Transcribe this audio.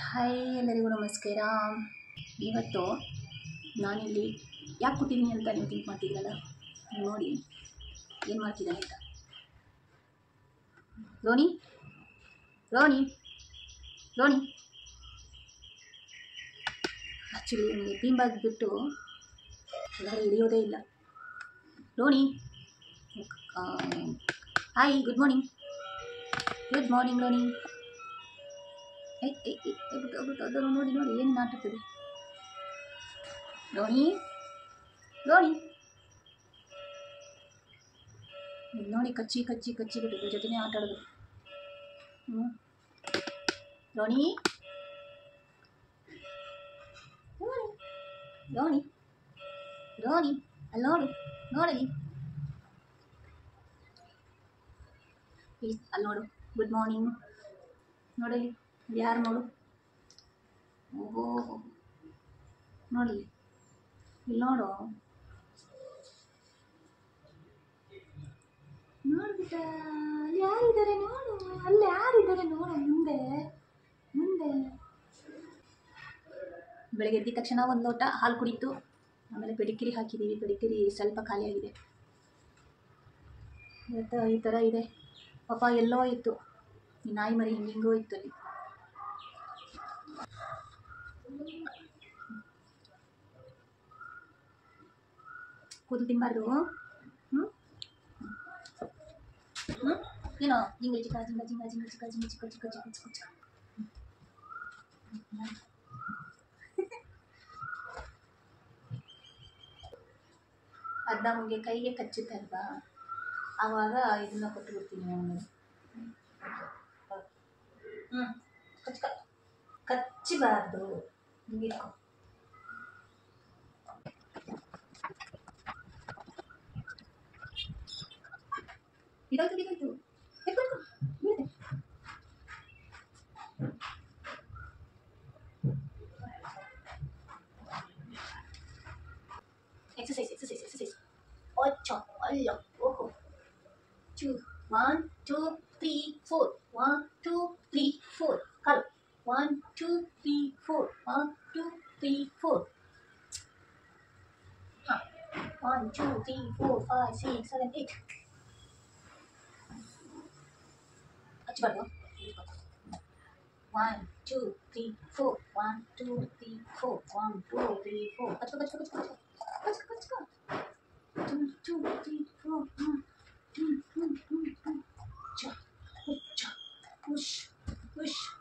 Hi ಎಲ್ಲರಿಗೂ ನಮಸ್ಕಾರ. ಇವತ್ತು ನಾನಿಲ್ಲಿ ಯಾಕೆ ಕೂತಿದ್ದೀನಿ ಅಂತ ನೀವು ಥಿಂಕ್ ಮಾಡ್ತಿದ್ದೀರಲ್ಲ, ನೋಡಿ ಏನು ಮಾಡ್ತಿದ್ದಾನೆ ಅಂತ. ರೋನಿ ರೋನಿ ರೋನಿ ಆ್ಯಕ್ಚುಲಿ ನನಗೆ ಬೀಂಬಾಗಿಬಿಟ್ಟು ಹೊರಗಡೆ ಹಿಡಿಯೋದೇ ಇಲ್ಲ. Ronnie hi, good morning Ronnie. ಅದು ನೋಡಿ ಏನು ಮಾತಾಡ್ತದೆ ರೋನಿ ನೋಡಿ, ಕಚ್ಚಿ ಬಿಟ್ಟು ಜೊತೆನೇ ಆಟ ಆಡೋದು. ರೋನಿ ಅಲ್ಲಿ ನೋಡಲಿ ಅಲ್ಲಿ ನೋಡು. ಗುಡ್ ಮಾರ್ನಿಂಗ್ ನೋಡಲಿ, ಯಾರು ನೋಡು. ಓಹೋ ನೋಡಲಿ, ಇಲ್ಲಿ ನೋಡು ನೋಡ್ಬಿಟ್ಟ. ಯಾರಿದ್ದಾರೆ ನೋಡು, ಅಲ್ಲಿ ಯಾರಿದ್ದಾರೆ ನೋಡು. ಮುಂದೆ ಬೆಳಗ್ಗೆ ಎದ್ದ ತಕ್ಷಣ ಒಂದು ಲೋಟ ಹಾಲು ಕುಡಿತು. ಆಮೇಲೆ ಪೆಡಿಕಿರಿ ಹಾಕಿದ್ದೀವಿ. ಪೆಡಿಕಿರಿ ಸ್ವಲ್ಪ ಖಾಲಿಯಾಗಿದೆ. ಇವತ್ತು ಈ ಥರ ಇದೆ ಪಾಪ. ಎಲ್ಲೋ ಇತ್ತು ಈ ನಾಯಿ ಮರಿ, ಹಿಂಗೋ ಇತ್ತು ಅಲ್ಲಿ. ಕೂದಲು ತಿನ್ನಬಾರ್ದು. ಏನೋ ಜಿಂಗ ಅರ್ಧ ಮುಂಗೆ ಕೈಗೆ ಕಚ್ಚುತ್ತೆ ಅಲ್ವಾ, ಆವಾಗ ಇದನ್ನ ಕೊಟ್ಟು ಬಿಡ್ತೀನಿ ಅವನಿಗೆ. ಕಚ್ಚಬಾರ್ದು, ಹಿಂಗಿಟ್ಕೊ. ಇದಾಯ್ತು ಎಕ್ಸಸೈಸ್. ಅಲ್ಲ ಓಹೋ. 1 2 3 4 1 2 3 4 ಕಾಲು. 1 2 3 4 1 2 3 4 1 2 3 4 5 6 7 8 ಹಚ್ಚಬಾರ್ದು. 1 2 3 4 1 2 3 4 1 2 3 4 ಹಚ್ಕೊ 2 2 3 4 push.